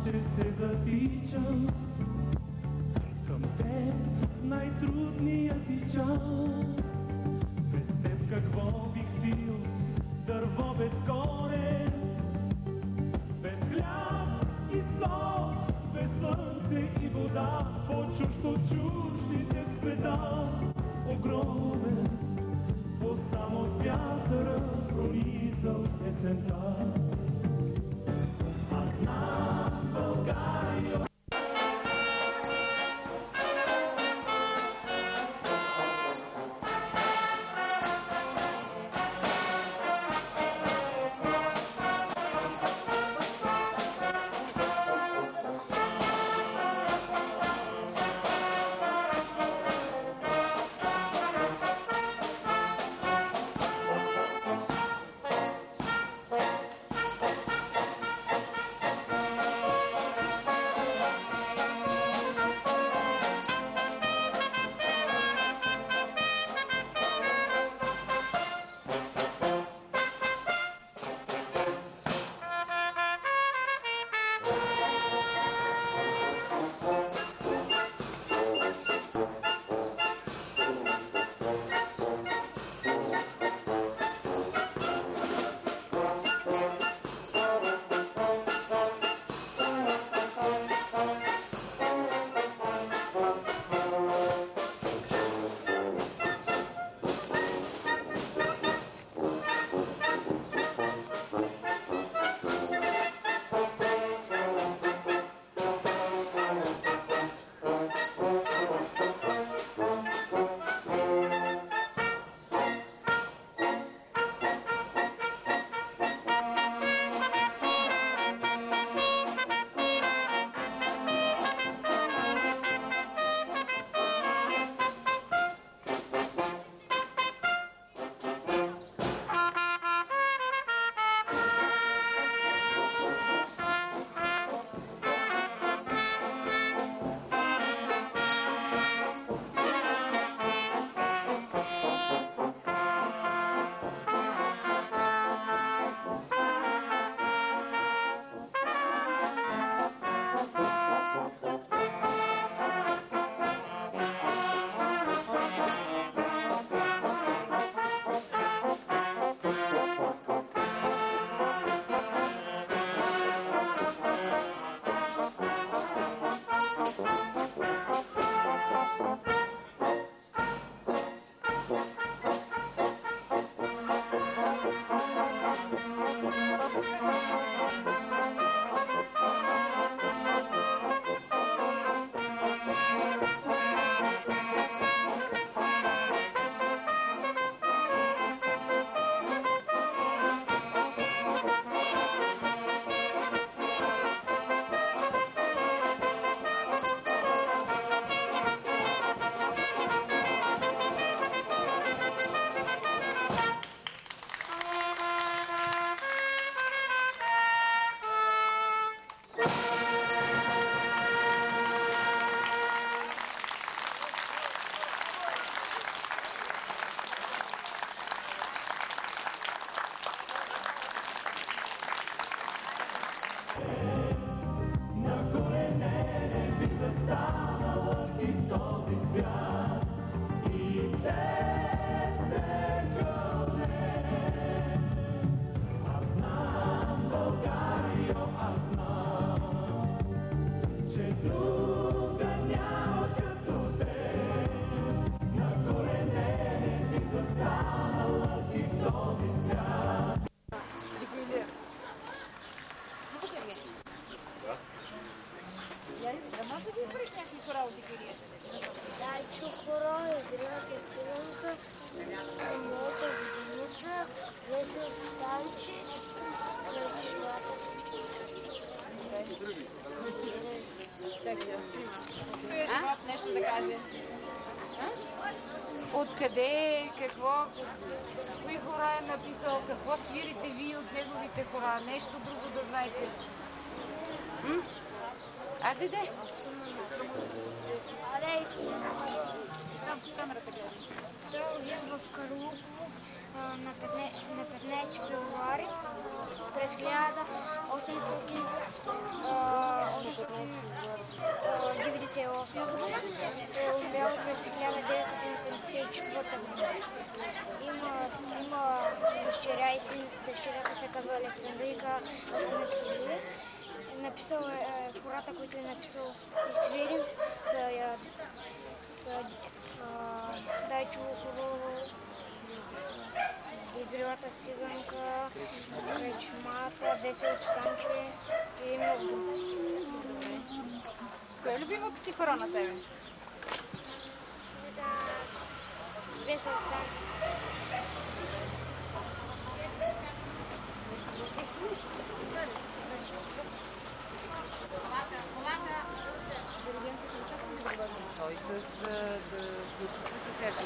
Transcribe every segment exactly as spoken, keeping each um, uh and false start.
ще се затичам към теб най-трудният ти час. Без теб какво бих бил, дърво без корен, без хляб и сол, без слънце и вода, по-чужд от чуждите света, огромен, по само вятъра пронизал есента. Аз знам България. Откъде, какво, кои хора е написал, какво свирите вие от неговите хора, нещо друго да знаете. М? Айде, де. Аре, камерата гледа. Той е в Карлово на петнайсети февруари през хиляда осемстотин деветдесет и осма година. Е умрял през хиляда деветстотин осемдесет и четвърта година. Има, има дъщеря и син. Дъщерята се казва Александрика, а синът Григорий. Написал е, хората, които е написал и свири са, е, са е, Дайчо Хорово, Игрилата циганка, Кречмата, Веселото Санче и много други. Кое е любимото ти хора на тебе? Веселото Санче. Той с ключиците сега ще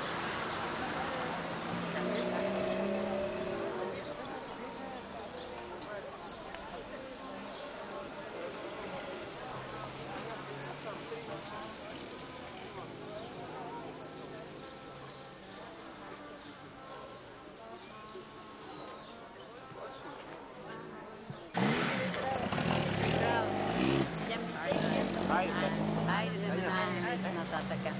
Айде да минаваме нататък.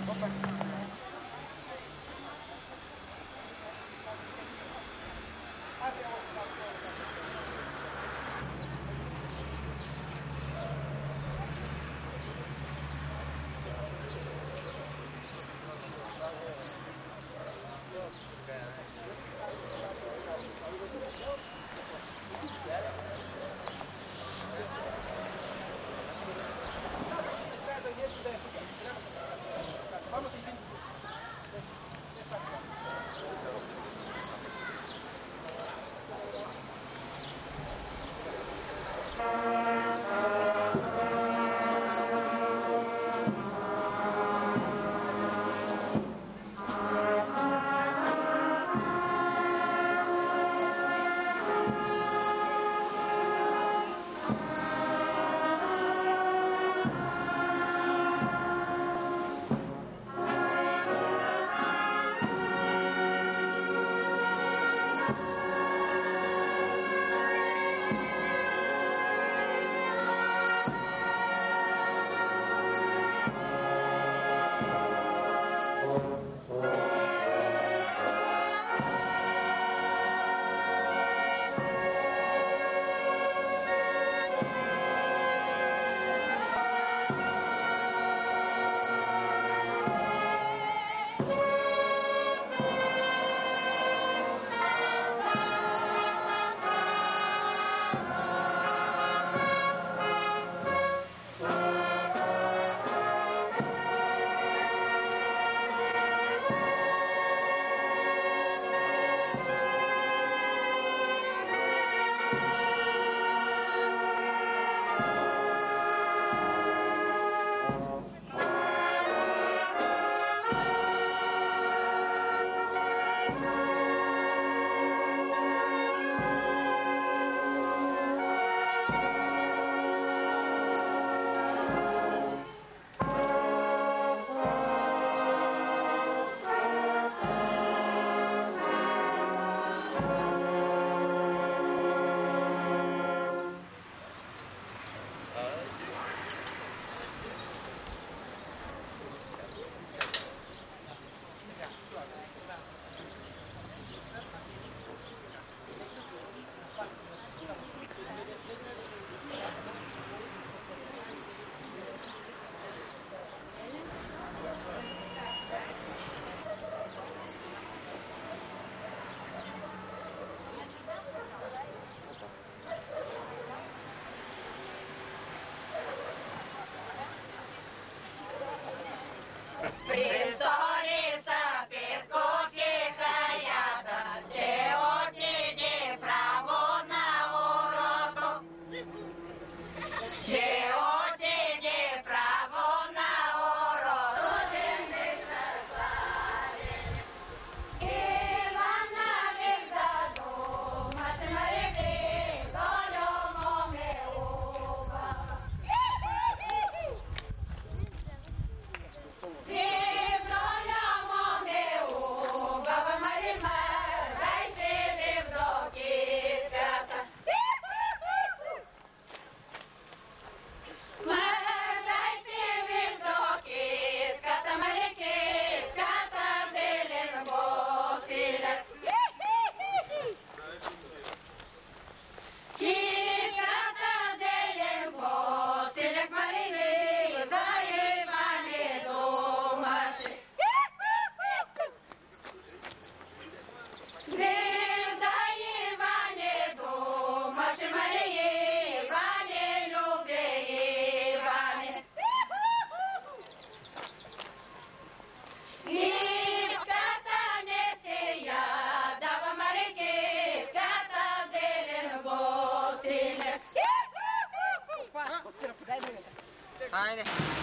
Айде.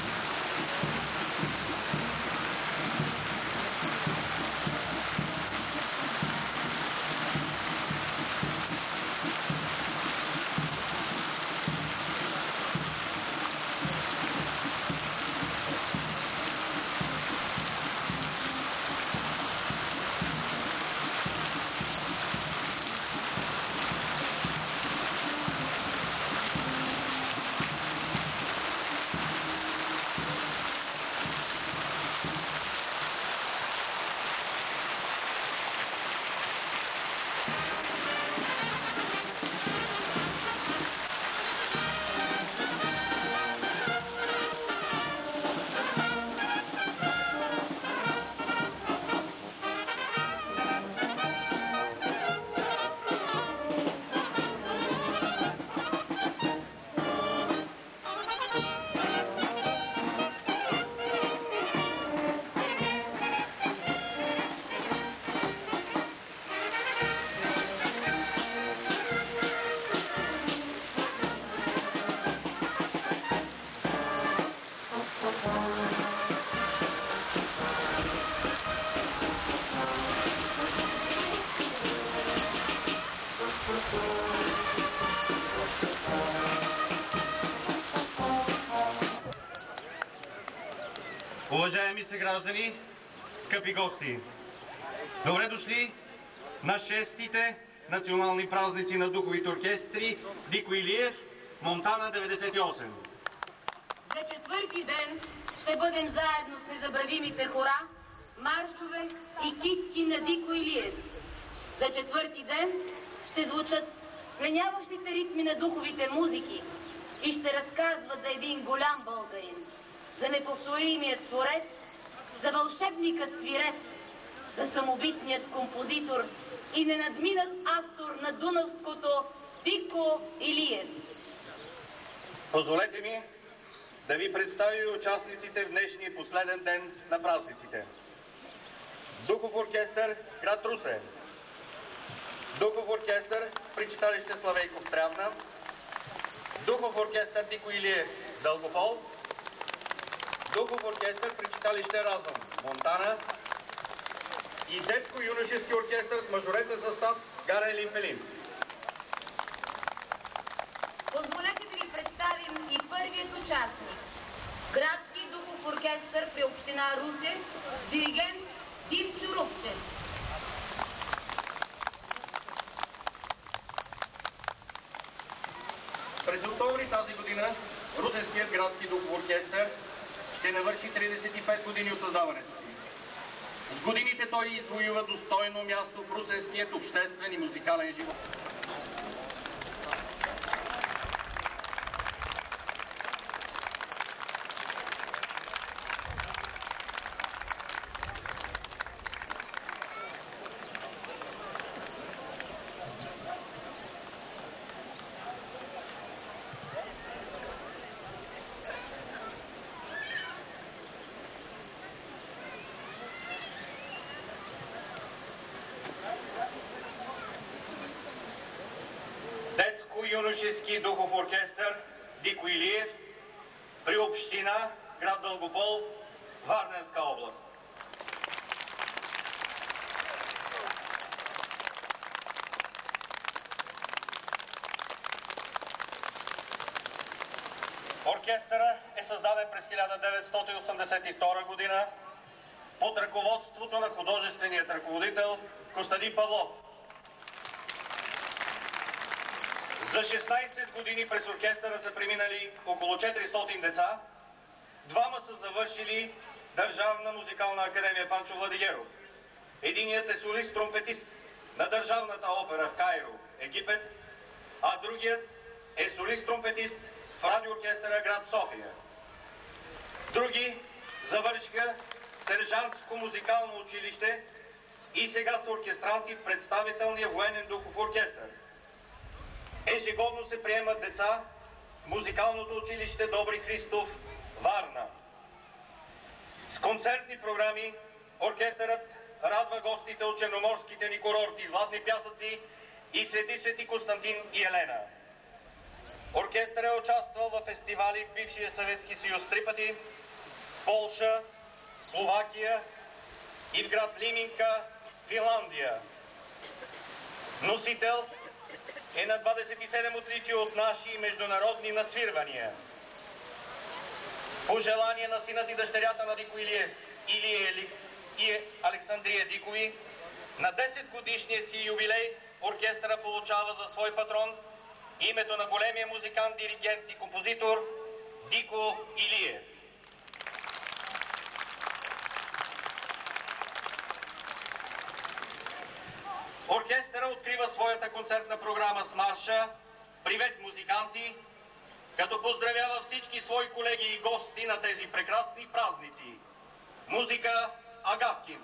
Уважаеми съграждани, скъпи гости! Добре дошли на шестите национални празници на духовите оркестри Дико Илиев, Монтана деветдесет и осем. За четвърти ден ще бъдем заедно с незабравимите хора, маршове и китки на Дико Илиев. За четвърти ден ще звучат пленяващите ритми на духовите музики и ще разказват за един голям българин, за неповторимият творец, за вълшебникът свирец, за самобитният композитор и ненадминат автор на дунавското Дико Илиев. Позволете ми да ви представя и участниците в днешния последен ден на празниците. Духов оркестър град Русе, Духов оркестър при читалище Славейков Трявна, Духов оркестър Дико Илиев Дългопол, Духов оркестър при читалище Разум Монтана и детско-юношески оркестър с мажоретен състав Гара Елин Пелин. Позволете да ви представим и първият участник. Градски духов оркестър при община Русе, диригент Димчо Рупчев. През октомври тази година Русенският градски духов оркестър ще навърши тридесет и пет години от създаването си. С годините той извоюва достойно място в русенският обществен и музикален живот. Детско-юношески духов оркестър Дико Илиев при община град Дългопол, Варненска област. Оркестъра е създаден през хиляда деветстотин осемдесет и втора година под ръководството на художественият ръководител Костадин Павлов. За шестнайсет години през оркестъра са преминали около четиристотин деца, двама са завършили Държавна музикална академия Панчо Владигеров. Единият е солист-тромпетист на Държавната опера в Кайро, Египет, а другият е солист-тромпетист в радиооркестъра град София. Други завършиха Сержантско музикално училище и сега са оркестранти в представителния военен духов оркестър. Ежегодно се приемат деца в музикалното училище Добри Христов, Варна. С концертни програми оркестърът радва гостите от черноморските ни курорти Златни пясъци и Свети Свети Константин и Елена. Оркестърът е участвал в фестивали в бившия Съветски съюз три пъти, в Полша, Словакия и в град Лиминка, Финландия. Носител е на двадесет и седем отличия от наши и международни нацвирвания. По желание на синът и дъщерята на Дико Илиев, Илия и Александрия Дикови, на десет годишния си юбилей оркестъра получава за свой патрон името на големия музикант, диригент и композитор Дико Илиев. Оркестъра открива своята концертна програма с марша "Привет, музиканти", като поздравява всички свои колеги и гости на тези прекрасни празници. Музика Агапкин.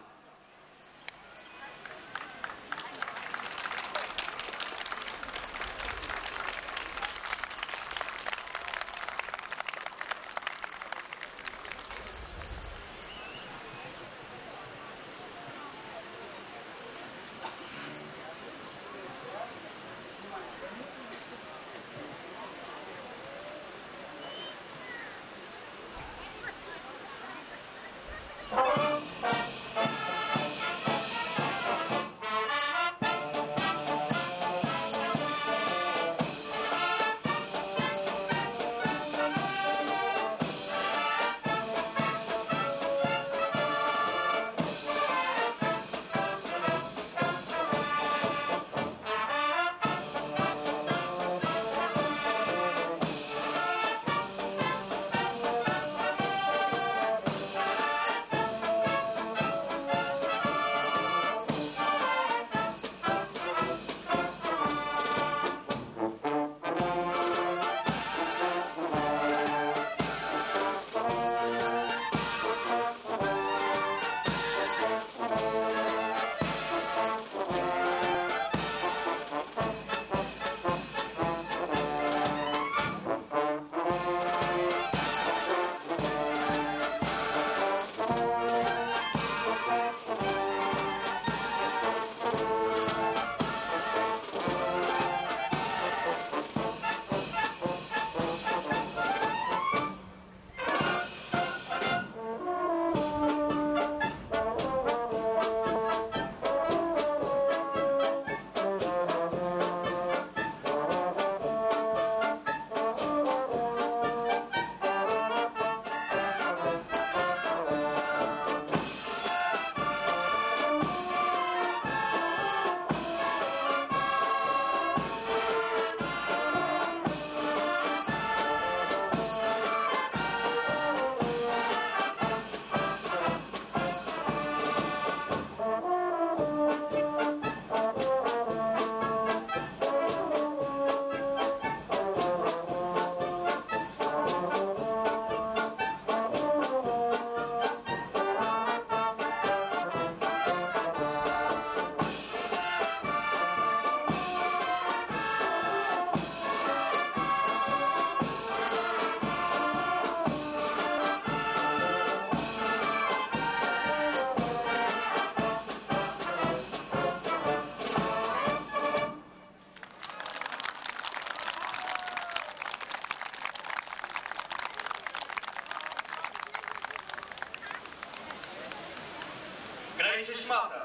Шмата,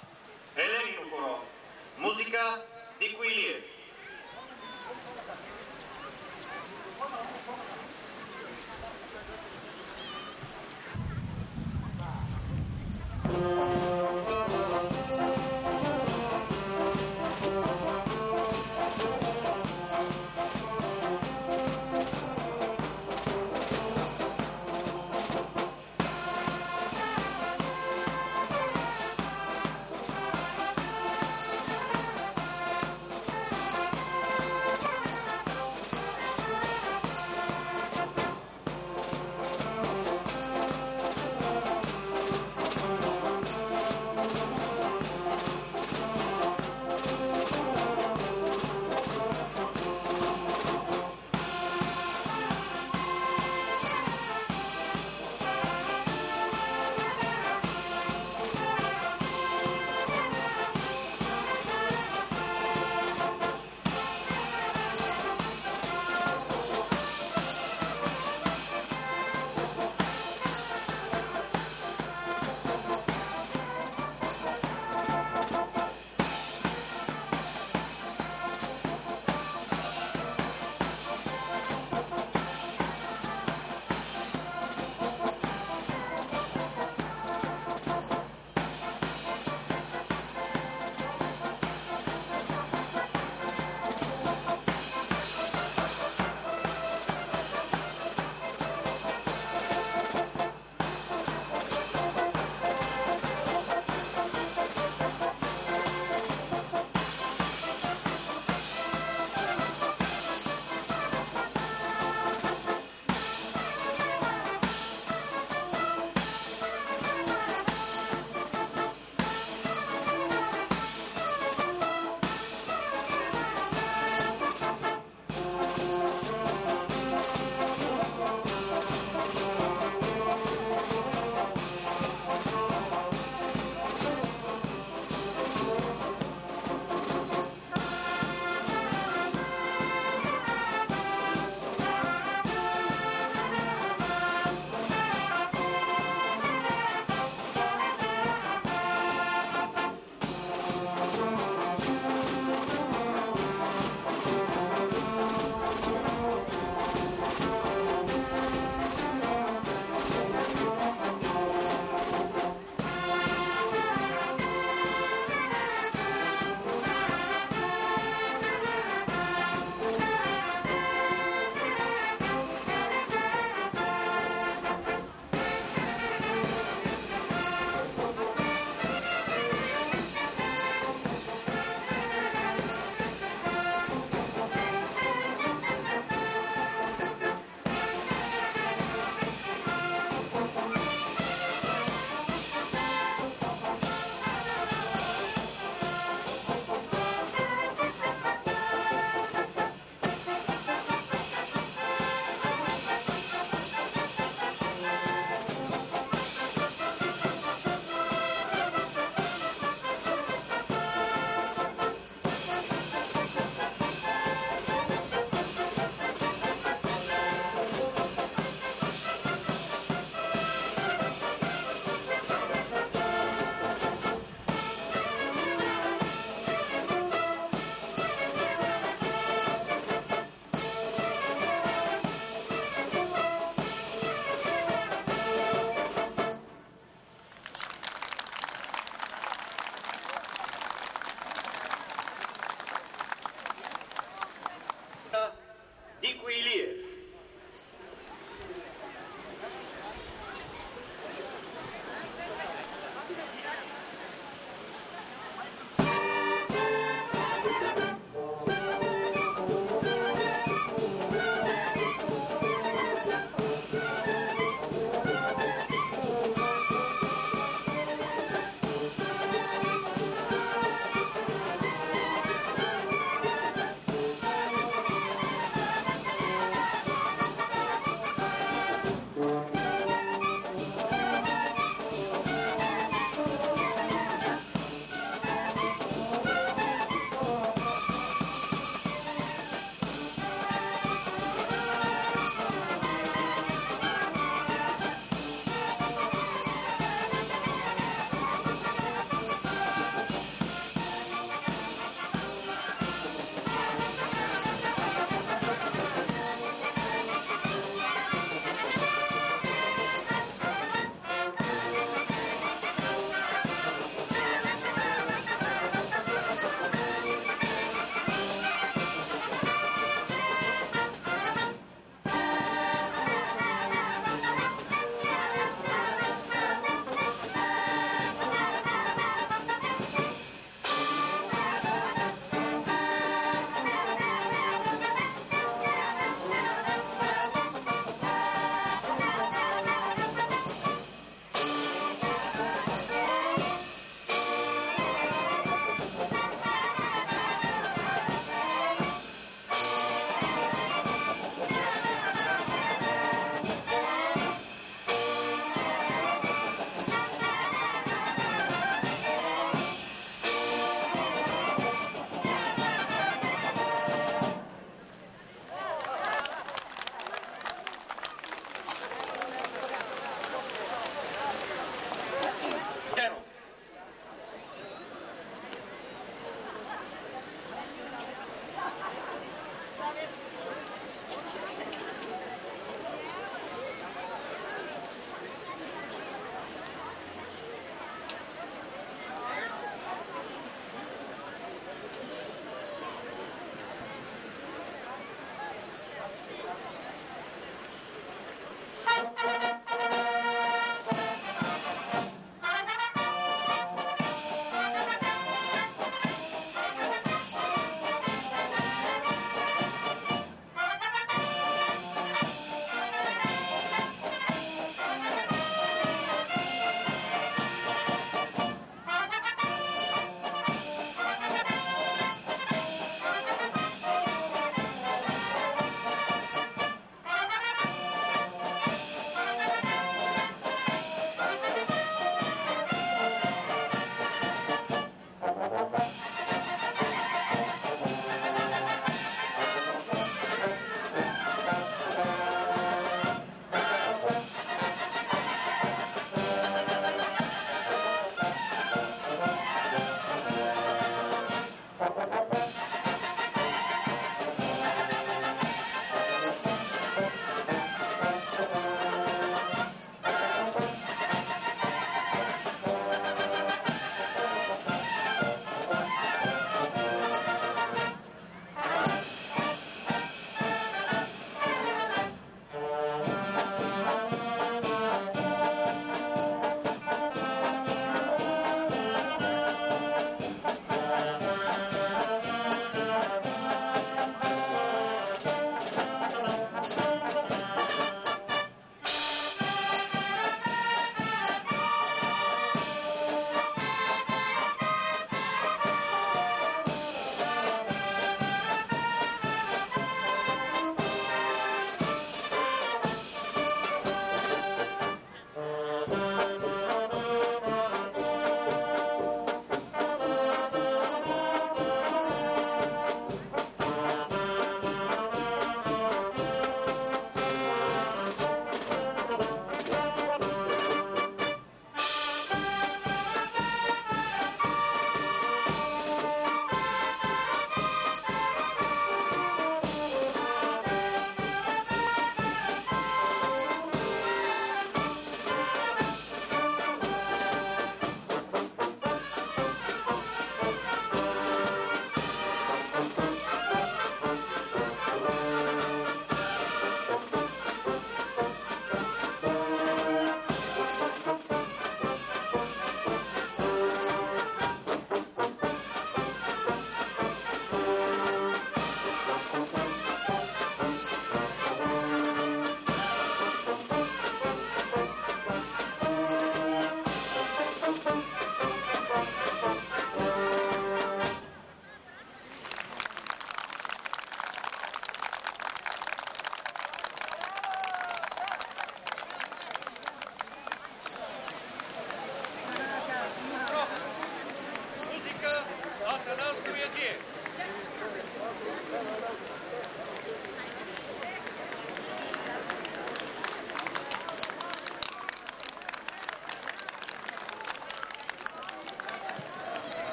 Еленино хоро, музика Дико Илиев.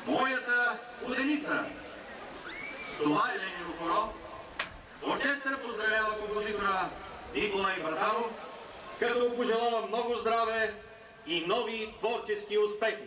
моята воденица. С това е Ленино хоро. Оркестър поздравява композитора Николай Братанов, като пожелава много здраве и нови творчески успехи.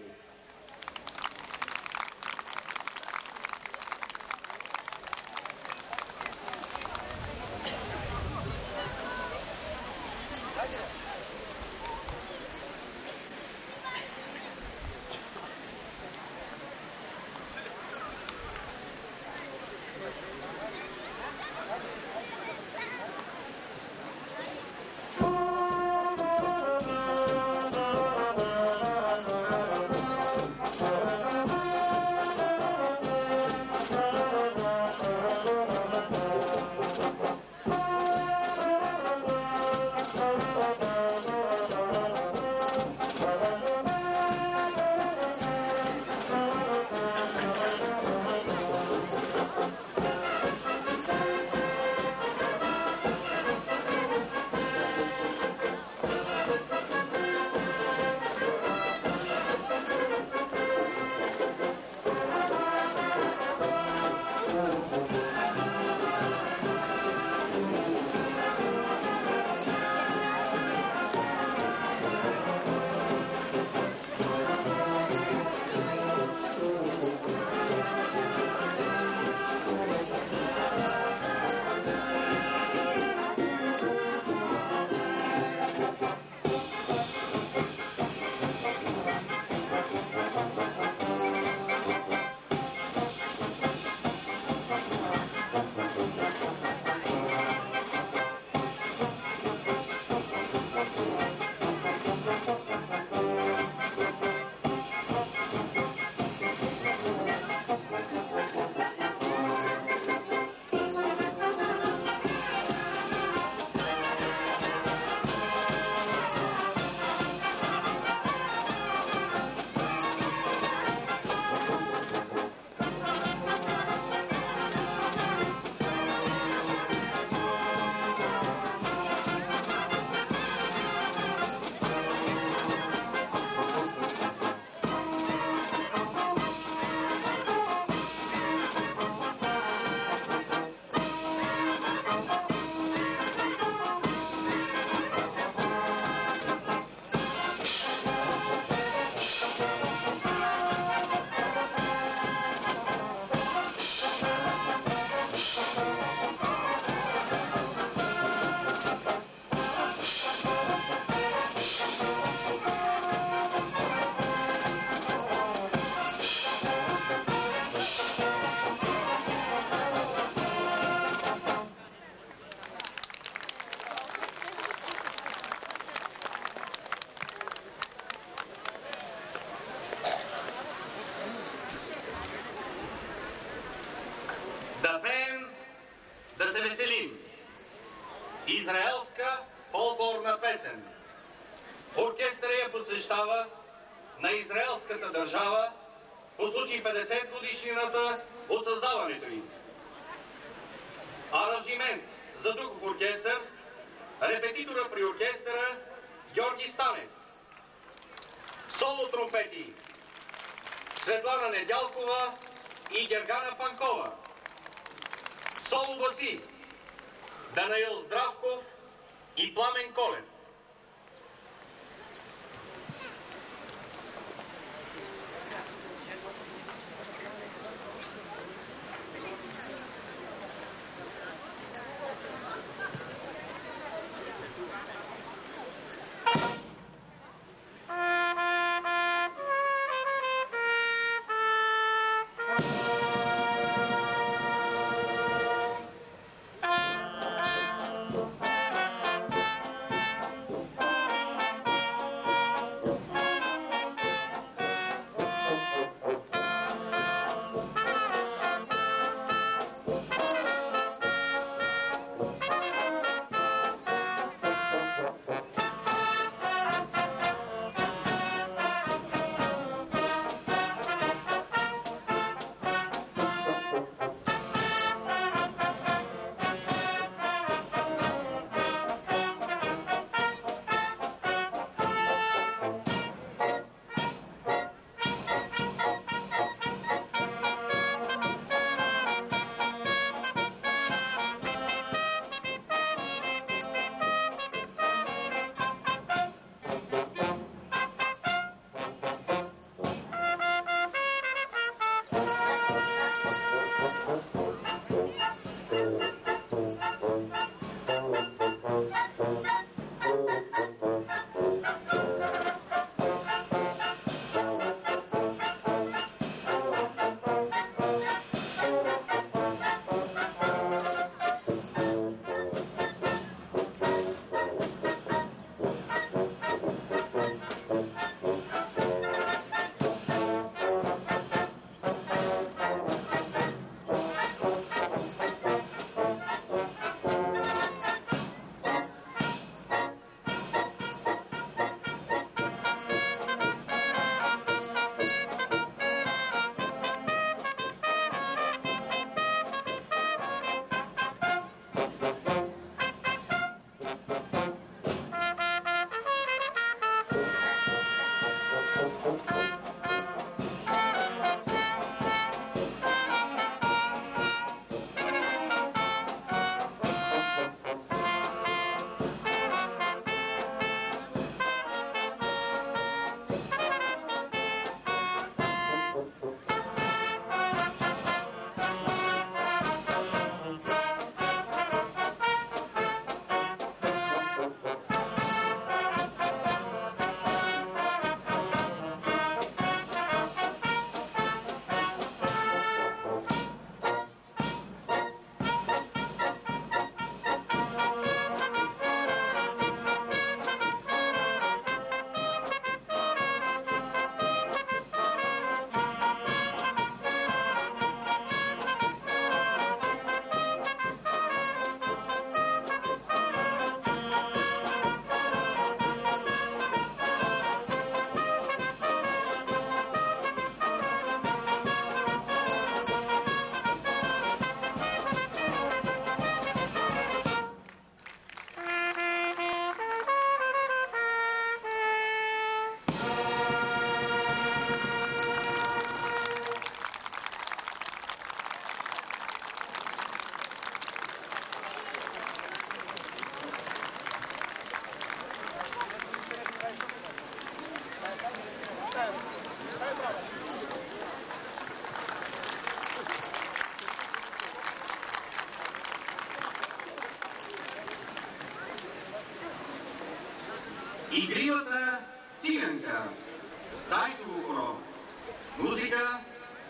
Да пеем, да се веселим. Израелска фолклорна песен. Оркестъра я посвещава на израелската държава по случай петдесет годишнината от създаването ѝ. Аранжимент за духов оркестър, репетитора при оркестъра Георги Станев. Соло тромпети Светлана Недялкова и Гергана Панкова. Соло баси Данаил Здравков и Пламен Колев.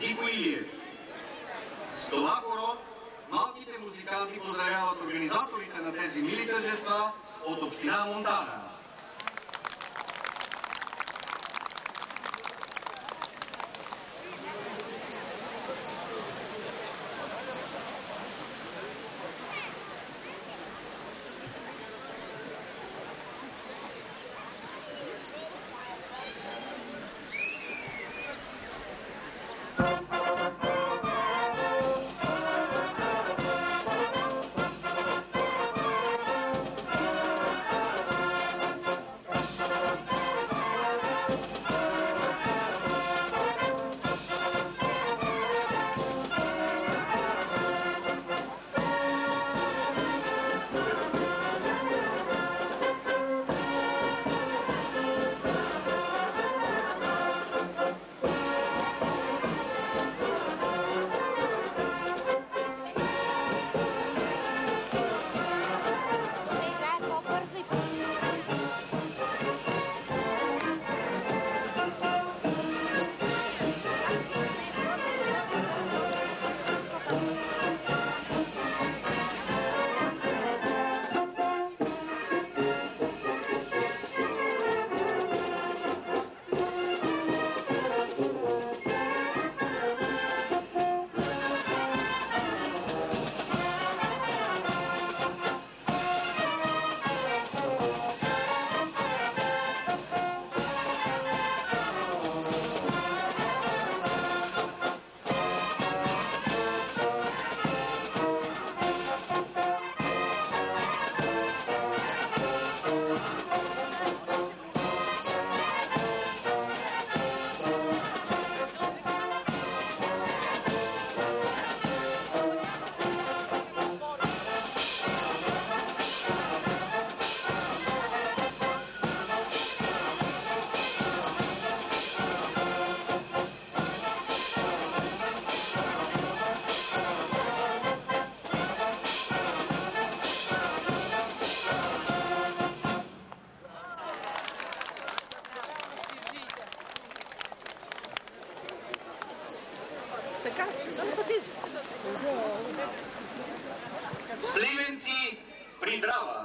Дико Илиев. С това хоро малките музиканти поздравяват организаторите на тези мили тържества от община Монтана. Сливенци при драма.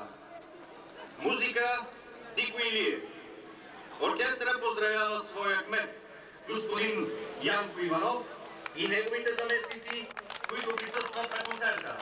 Музика Дико Илиев. Оркестъра поздравява своя кмет, господин Янко Иванов и неговите заместници, които присъстват на концерта.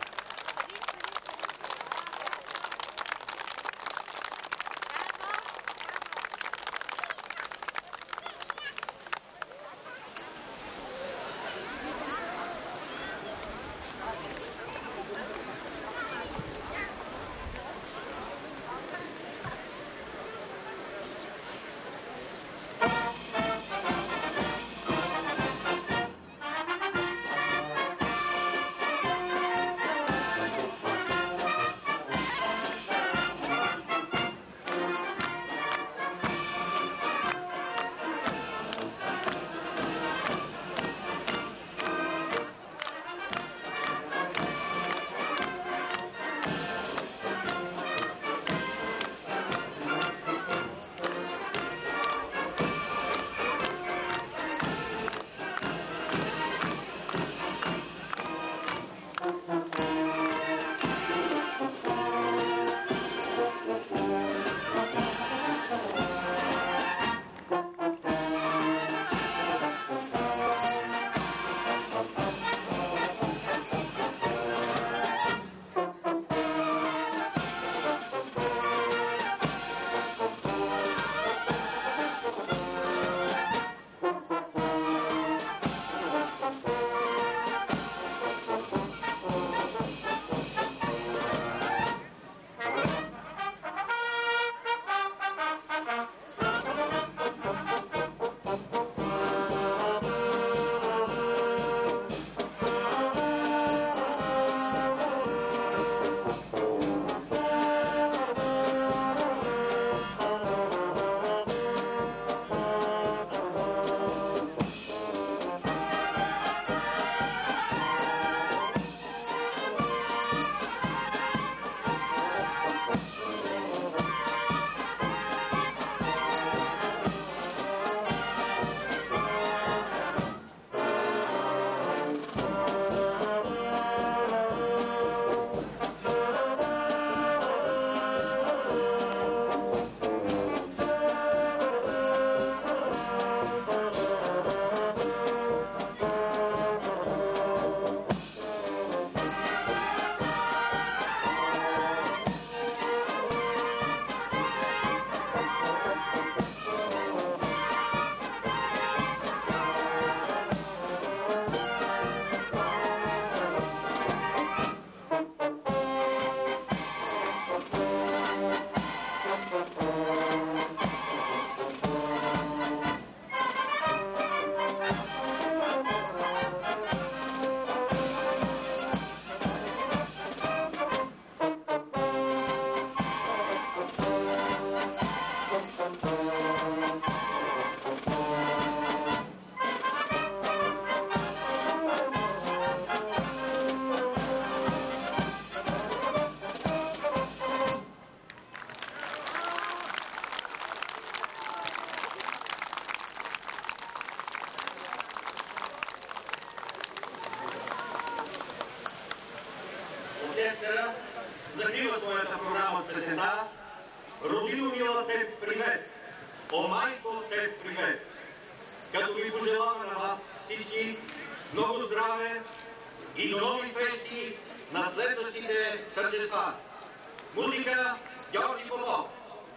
закрива своята програма с песента "Родино мила, теб привет! О, майко, теб привет!", като ви пожелаваме на вас всички много здраве и до нови срещи на следващите тържества. Музика Георги Попов.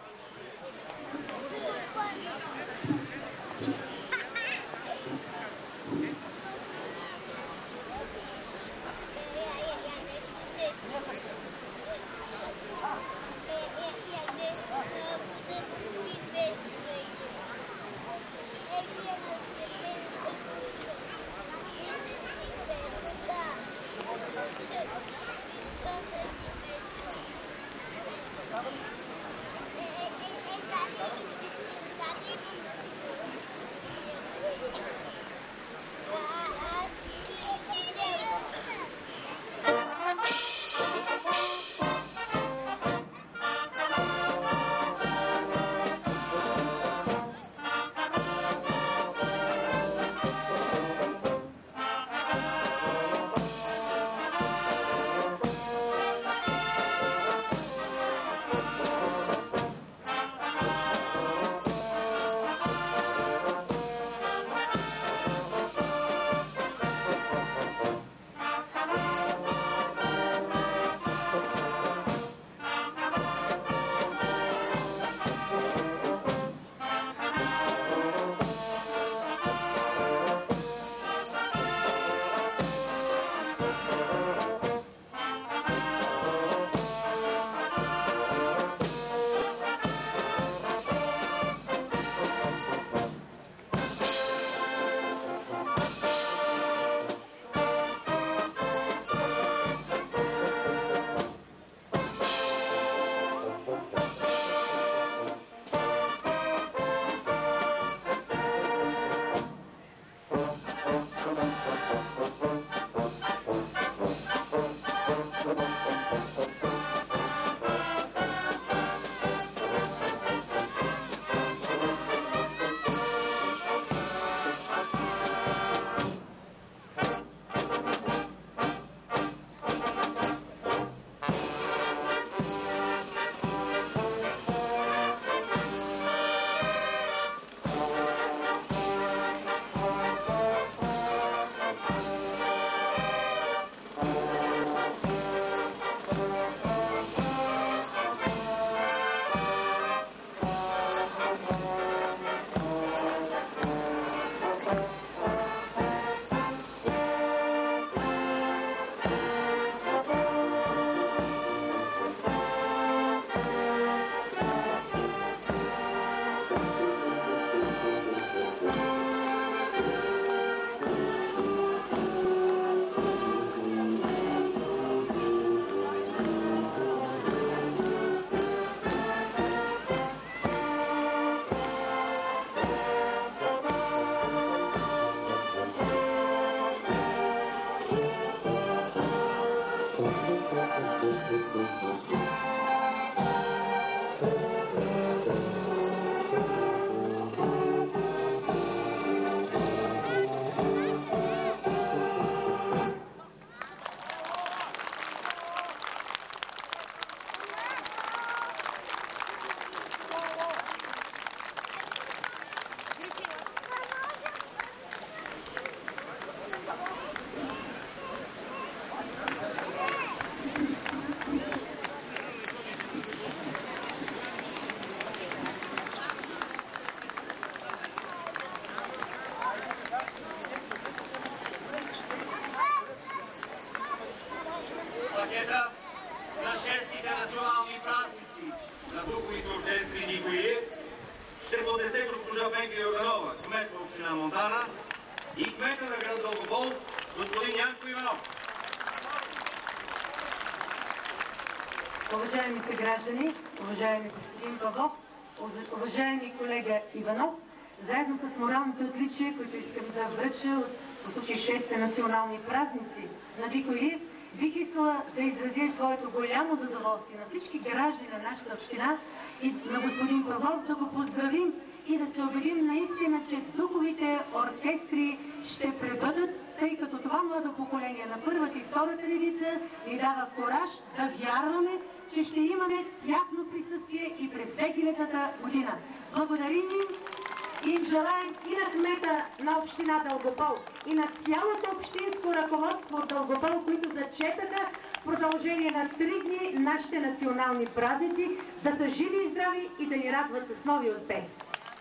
Пакета на шестите национални празници на духовите оркестри Никои ще поднесе госпожа Пенка Йорданова, кмет на община Монтана, и кмета на град Дългопол, господин Янко Иванов. Уважаеми съграждани, уважаеми господин Павлов, уважаеми колега Иванов, заедно с моралните отличия, които искам да връча по случай шестите национални празници на Никои, бих искала да изразя своето голямо задоволствие на всички граждани на нашата община и на господин Павлов да го поздравим и да се убедим наистина, че духовите оркестри ще пребъдат тъй като това младо поколение на първата и втората редица ни дава кораж да вярваме, че ще имаме тяхно присъствие и през две хилядната година. Благодарим им и им желаем и на кмета на община Дългопол, и на цялото общинско ръководство от Дългопол, които зачетаха в продължение на три дни нашите национални празници, да са живи и здрави и да ни радват с нови успехи.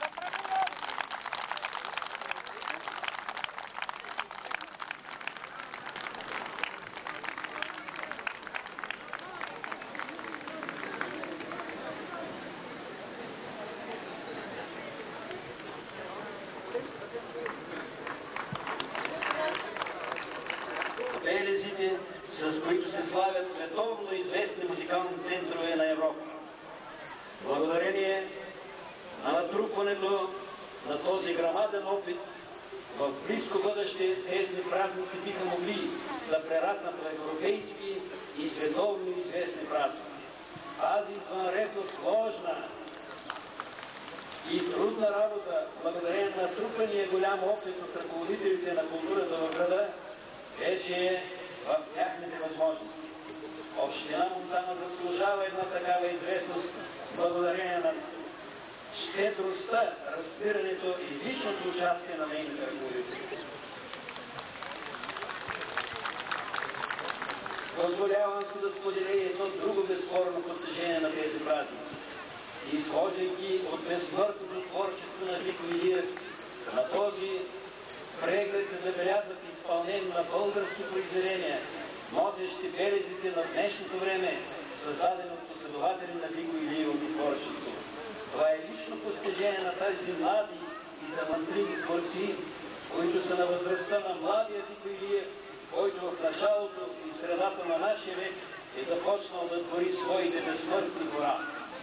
Белезите, с които се славят световно известни музикални центрове на Европа. Благодарение на натрупването на този грамаден опит, в близко бъдеще тези празници биха могли да прераснат в европейски и световно известни празници. Тази извънредно сложна и трудна работа, благодарение на натрупания голям опит от ръководителите на културата в града, беше в тяхните възможности. Община Монтана заслужава една такава известност благодарение на щедростта, разбирането и личното участие на нейните ръководители. Позволявам се да споделя едно друго безспорно постижение на тези празници. Изхождайки от безсмъртното творчество на Вико Илиев, на този преглед се забелязват изпълнение на български произведения, носещи белезите на днешното време, създадени от последователи на Вико Илиевото творчество. Това е лично постижение на тези млади и талантливи творци, които са на възрастта на младия Вико Илиев, който в началото и средата на нашия век е започнал да твори своите безсмъртни хора.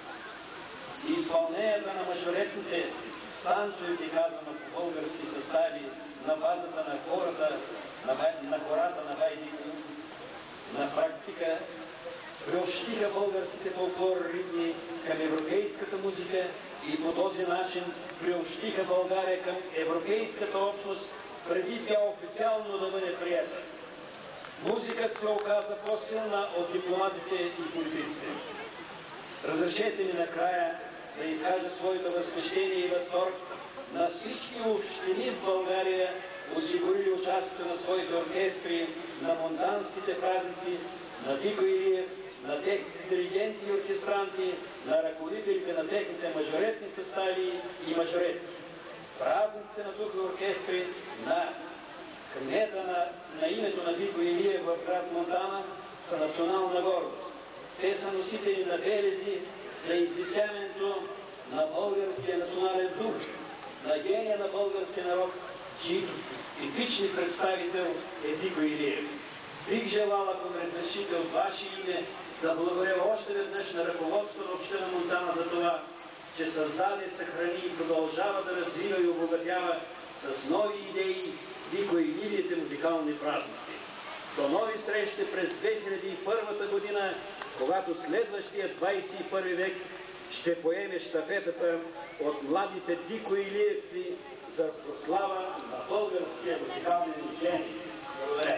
Изпълнението на мажоретните танцовете, казано по български състави, на базата на хората, на, на хората на Байдико, на практика приобщиха българските фолклор ритми към европейската музика и по този начин приобщиха България към европейската общност, преди тя официално да бъде приета. Музиката се оказа по-силна от дипломатите и политиците. Разрешете ми накрая да изкажа своето възхищение и възторг на всички общини в България, осигурили участието на своите оркестри на монтанските празници, на Вико Илиев, на техните диригенти и оркестранти, на ръководителите на техните мажоретни състави и мажоретни. Празниците на духа оркестри на кмета на, на името на Вико Илиев в град Монтана са национална гордост. Те са носители на белези за извисяването на българския национален дух, на гения на българския народ, чието типични представител е Вико Илиев. Бих желал, ако ме разрешите от ваше име, да благодаря още веднъж на ръководството на община Монтана за това, че създаде, съхрани и продължава да развива и обогатява с нови идеи Вико Илиевите музикални празници. До нови срещи през две хиляди и първа година, когато следващия двадесет и първи век ще поеме щафетата от младите Вико Илиевци за прослава на българския музикални движения. Благодаря.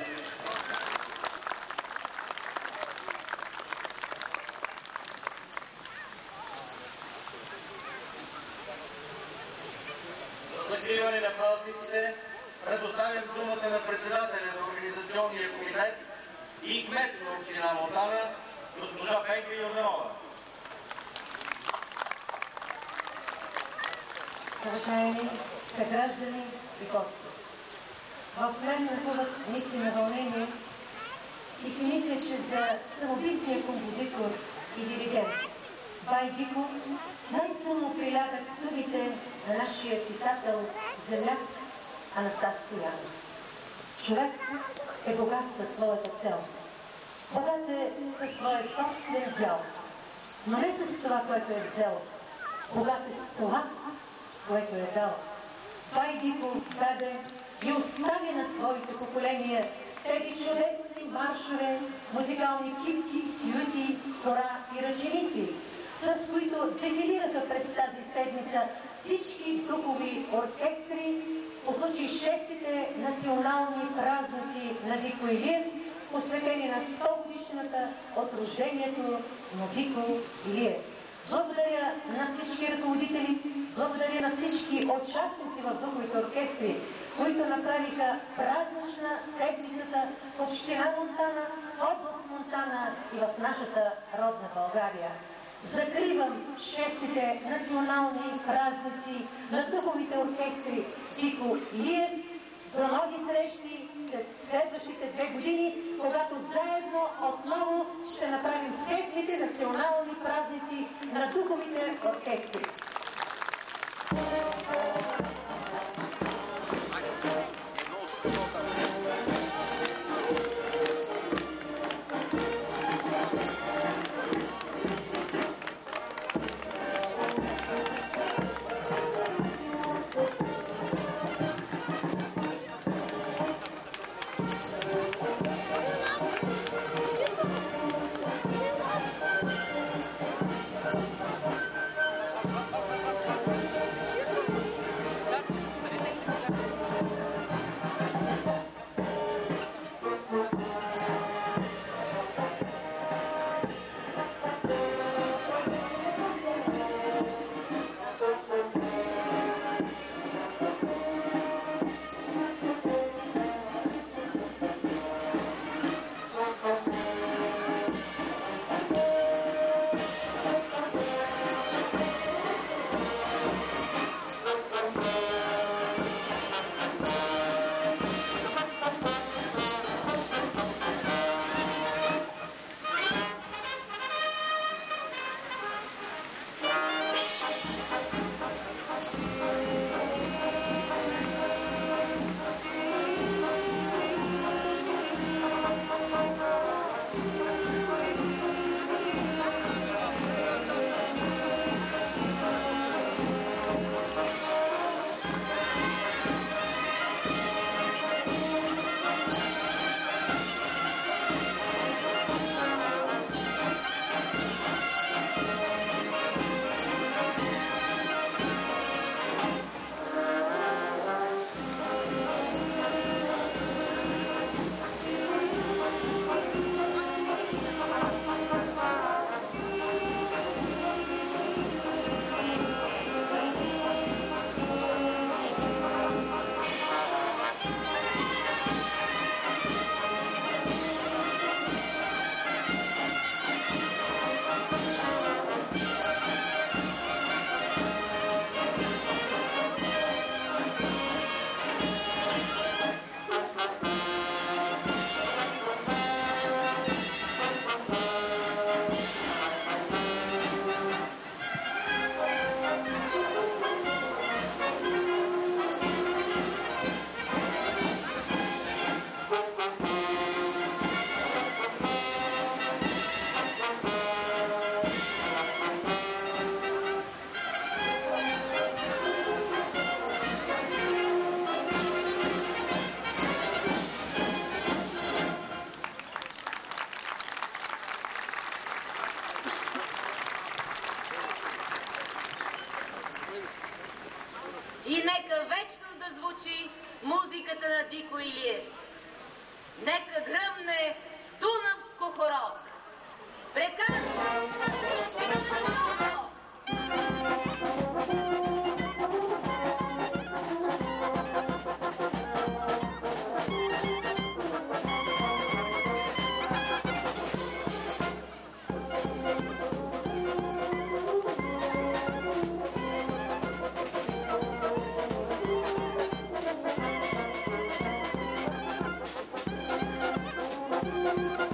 Закриване на празниците предоставям думата на председателя на Организационния комитет и кмет на община Монтана, госпожа Пенка Йорданова. Уважаеми съграждани и гости, в мен нахуват наистина вълнение и си мисля, че за самобитния композитор и диригент Байдико най-силно прилягат думите на нашия писател земляк Анастас Стоянов. Човек е богат със своята цел. Богат е със своя собствен дял, но не с това, което е взел. Богат е с това, което е дал. Байдико даде и остави на своите поколения тези чудесни маршове, музикални кипки, сюити, хора и ръченици, с които дефилираха през тази седмица всички духови оркестри по случай шестите национални празници на Вико Илиев, посветени на сто годишната от рождението на Вико Илиев. Благодаря на всички ръководители, благодаря на всички участници в духовите оркестри, които направиха празнична седмицата в община Монтана, в област Монтана и в нашата родна България. Закривам шестите национални празници на духовите оркестри Вико Илиев. До нови срещи след следващите две години, когато заедно отново ще направим седмите национални празници на духовите оркестри. И нека вечно да звучи музиката на Вико Илиев. Нека гръмне Дунавско хоро. Прекарано! Thank you.